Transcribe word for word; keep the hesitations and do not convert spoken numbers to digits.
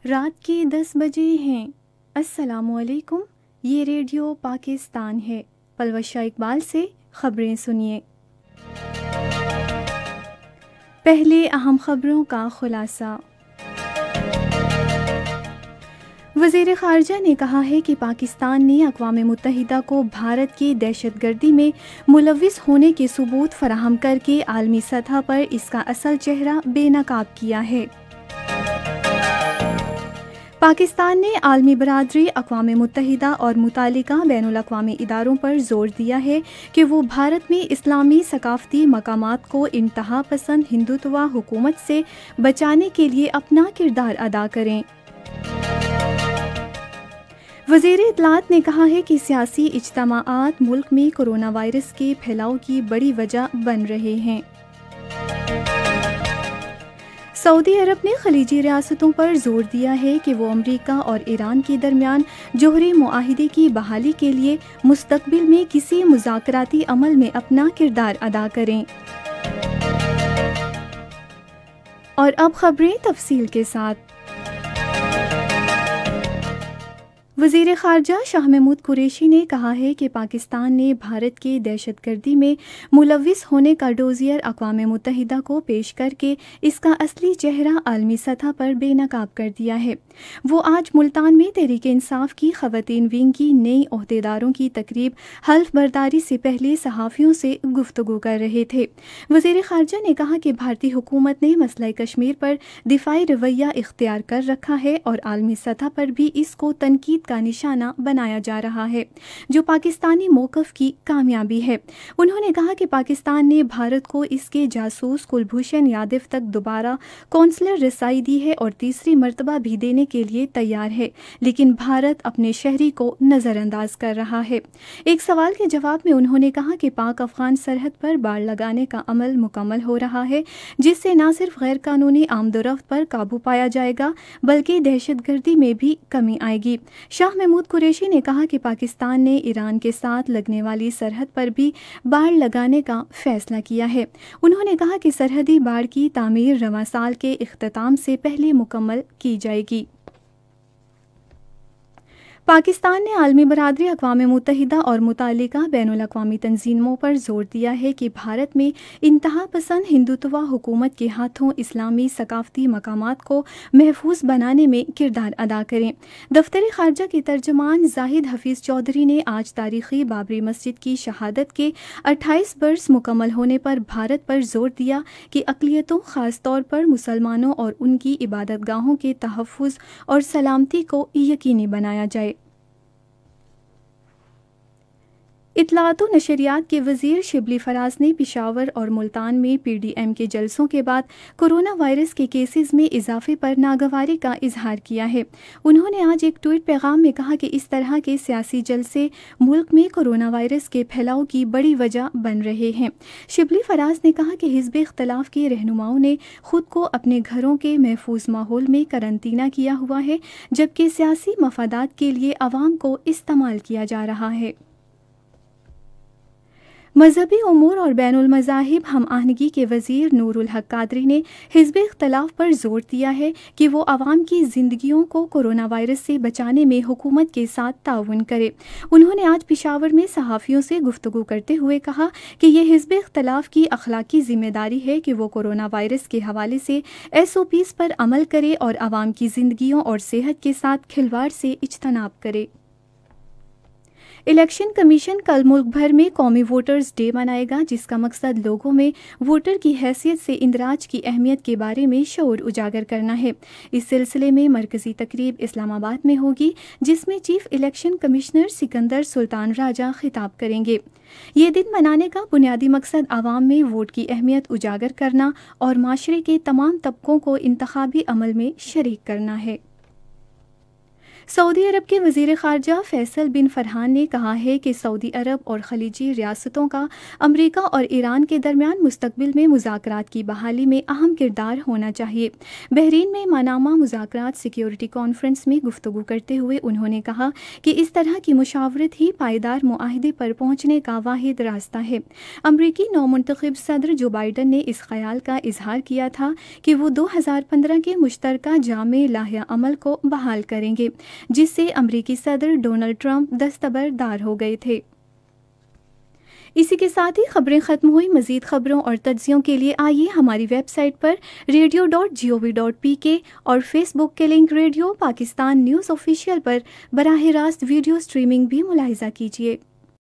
رات کے دس بجے ہیں۔ السلام علیکم، یہ ریڈیو پاکستان ہے۔ پلوشہ اقبال سے خبریں سنیے۔ پہلے اہم خبروں کا خلاصہ۔ وزیر خارجہ نے کہا ہے کہ پاکستان نے اقوام متحدہ کو بھارت کی دہشت گردی میں ملوث ہونے کے ثبوت فراہم کر کے عالمی سطح پر اس کا اصل چہرہ بے نقاب کیا ہے۔ پاکستان نے عالمی برادری، اقوام متحدہ اور متعلقہ بین الاقوامی اداروں پر زور دیا ہے کہ وہ بھارت میں اسلامی ثقافتی مقامات کو انتہا پسند ہندوتوا حکومت سے بچانے کے لیے اپنا کردار ادا کریں۔ وزیر اطلاعات نے کہا ہے کہ سیاسی اجتماعات ملک میں کرونا وائرس کے پھیلاؤ کی بڑی وجہ بن رہے ہیں۔ سعودی عرب نے خلیجی ریاستوں پر زور دیا ہے کہ وہ امریکہ اور ایران کے درمیان جوہری معاہدے کی بحالی کے لیے مستقبل میں کسی مذاکراتی عمل میں اپنا کردار ادا کریں۔ اور اب خبریں تفصیل کے ساتھ۔ وزیر خارجہ شاہ محمود قریشی نے کہا ہے کہ پاکستان نے بھارت کے دہشت گردی میں ملوث ہونے کا ڈوزیر اقوام متحدہ کو پیش کر کے اس کا اصلی چہرہ عالمی سطح پر بے نقاب کر دیا ہے۔ وہ آج ملتان میں تحریک انصاف کی خواتین ونگ کی نئی عہدیداروں کی تقریب حلف برداری سے پہلے صحافیوں سے گفتگو کر رہے تھے۔ وزیر خارجہ نے کہا کہ بھارتی حکومت نے مسئلہ کشمیر پر دفاعی رویہ اختیار کر رکھا ہے اور عالمی سطح پر بھی اس کو تنقید کا نشانہ بنایا جا رہا ہے، جو پاکستانی موقف کی کامیابی ہے۔ انہوں نے کہا کہ پاکستان نے بھارت کو اس کے جاسوس کلبھوشن یادو تک دوبارہ قونصلر رسائی دی ہے اور تیسری مرتبہ بھی دینے کے لیے تیار ہے، لیکن بھارت اپنے شہری کو نظر انداز کر رہا ہے۔ ایک سوال کے جواب میں انہوں نے کہا کہ پاک افغان سرحد پر باڑ لگانے کا عمل مکمل ہو رہا ہے، جس سے نہ صرف غیر قانونی آمد و رفت پر قابو پایا جائے گا بلکہ دہشت گردی میں بھی کمی آئے گی۔ شاہ محمود قریشی نے کہا کہ پاکستان نے ایران کے ساتھ لگنے والی سرحد پر بھی باڑ لگانے کا فیصلہ کیا ہے۔ انہوں نے کہا کہ سرحدی باڑ کی تعمیر رواں سال کے اختتام سے پہلے مکمل کی جائے گی۔ پاکستان نے عالمی برادری، اقوام متحدہ اور متعلقہ بین الاقوامی تنظیموں پر زور دیا ہے کہ بھارت میں انتہا پسند ہندوتوا حکومت کے ہاتھوں اسلامی ثقافتی مقامات کو محفوظ بنانے میں کردار ادا کریں۔ دفتر خارجہ کے ترجمان زاہد حفیظ چودھری نے آج تاریخی بابری مسجد کی شہادت کے اٹھائیس برس مکمل ہونے پر بھارت پر زور دیا کہ اقلیتوں، خاص طور پر مسلمانوں اور ان کی عبادت گاہوں کے تحفظ اور سلامتی کو یقینی بنایا جائے۔ اطلاعات و نشریات کے وزیر شبلی فراز نے پشاور اور ملتان میں پی ڈی ایم کے جلسوں کے بعد کرونا وائرس کے کیسز میں اضافے پر ناگواری کا اظہار کیا ہے۔ انہوں نے آج ایک ٹویٹ پیغام میں کہا کہ اس طرح کے سیاسی جلسے ملک میں کرونا وائرس کے پھیلاؤ کی بڑی وجہ بن رہے ہیں۔ شبلی فراز نے کہا کہ حزب اختلاف کے رہنماؤں نے خود کو اپنے گھروں کے محفوظ ماحول میں قرنطینہ کیا ہوا ہے، جبکہ سیاسی مفادات کے لیے عوام کو استعمال کیا جا رہا ہے۔ مذہبی امور اور بین المذاہب ہم آہنگی کے وزیر نور الحق قادری نے حزب اختلاف پر زور دیا ہے کہ وہ عوام کی زندگیوں کو کرونا وائرس سے بچانے میں حکومت کے ساتھ تعاون کرے۔ انہوں نے آج پشاور میں صحافیوں سے گفتگو کرتے ہوئے کہا کہ یہ حزب اختلاف کی اخلاقی ذمہ داری ہے کہ وہ کرونا وائرس کے حوالے سے ایس او پیز پر عمل کرے اور عوام کی زندگیوں اور صحت کے ساتھ کھلواڑ سے اجتناب کرے۔ الیکشن کمیشن کل ملک بھر میں قومی ووٹرز ڈے منائے گا، جس کا مقصد لوگوں میں ووٹر کی حیثیت سے اندراج کی اہمیت کے بارے میں شعور اجاگر کرنا ہے۔ اس سلسلے میں مرکزی تقریب اسلام آباد میں ہوگی، جس میں chief election commissioner Sikandar Sultan Raja خطاب کریں گے۔ یہ دن منانے کا بنیادی مقصد عوام میں ووٹ کی اہمیت اجاگر کرنا اور معاشرے کے تمام طبقوں کو انتخابی عمل میں شریک کرنا ہے۔ سعودی عرب کے وزیر خارجہ فیصل بن فرحان نے کہا ہے کہ سعودی عرب اور خلیجی ریاستوں کا امریکہ اور ایران کے درمیان مستقبل میں مذاکرات کی بحالی میں اہم کردار ہونا چاہیے۔ بحرین میں مانامہ مذاکرات سیکیورٹی کانفرنس میں گفتگو کرتے ہوئے انہوں نے کہا کہ اس طرح کی مشاورت ہی پائیدار معاہدے پر پہنچنے کا واحد راستہ ہے۔ امریکی نو منتخب صدر جو بائیڈن نے اس خیال کا اظہار کیا تھا کہ وہ دو ہزار پندرہ کے مشترکہ جامع لائحہ عمل کو بحال کریں گے، جس سے امریکی صدر ڈونلڈ ٹرمپ دستبردار ہو گئے تھے۔ اسی کے ساتھ ہی خبریں ختم ہوئی۔ مزید خبروں اور تجزیوں کے لیے آئیے ہماری ویب سائٹ پر radio dot G O V dot P K اور فیس بک کے link radio Pakistan news official پر براہ راست ویڈیو سٹریمنگ بھی ملاحظہ کیجیے۔